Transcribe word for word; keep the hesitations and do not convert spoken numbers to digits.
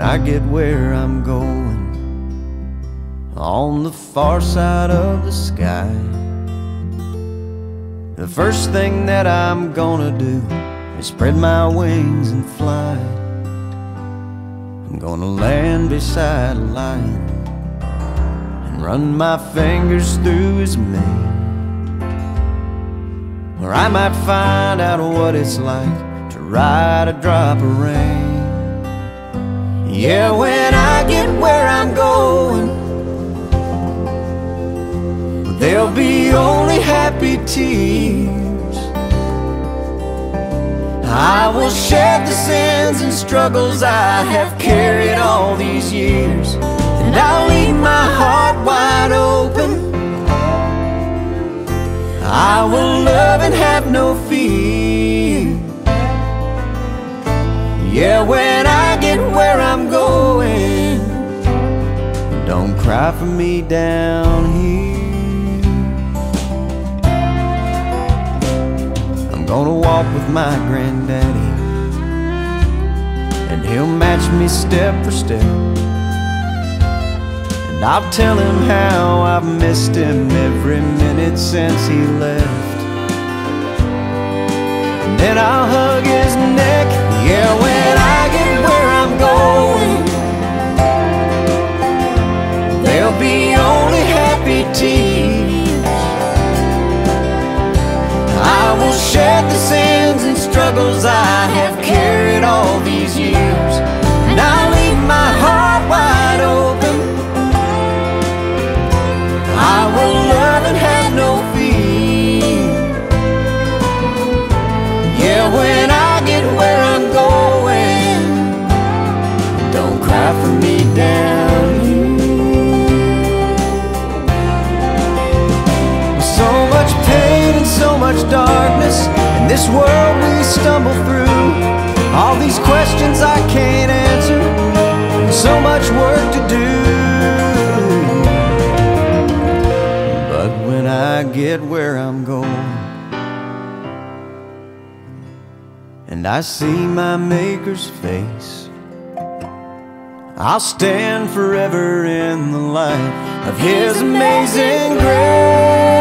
I get where I'm going, on the far side of the sky, the first thing that I'm gonna do is spread my wings and fly. I'm gonna land beside a lion and run my fingers through his mane, or I might find out what it's like to ride a drop of rain. Yeah, when I get where I'm going, there'll be only happy tears. I will shed the sins and struggles I have carried all these years, and I'll leave my heart wide open. I will love and have no fear. Yeah, when I get where I'm going, don't cry for me down here. I'm gonna walk with my granddaddy, and he'll match me step for step, and I'll tell him how I've missed him every minute since he left. And then I'll hug his neck. Yeah, when I get where I'm going, there'll be only happy tears. I will shed the sins and struggles I have carried all these years, and I'll leave my heart wide open. I will love and have no fear. Yeah, when I get where I'm going, don't cry for me down here. With so much pain and so much darkness in this world we stumble through, all these questions I can't answer, and so much work to do. But when I get where I'm going, and I see my Maker's face, I'll stand forever in the light of His amazing grace.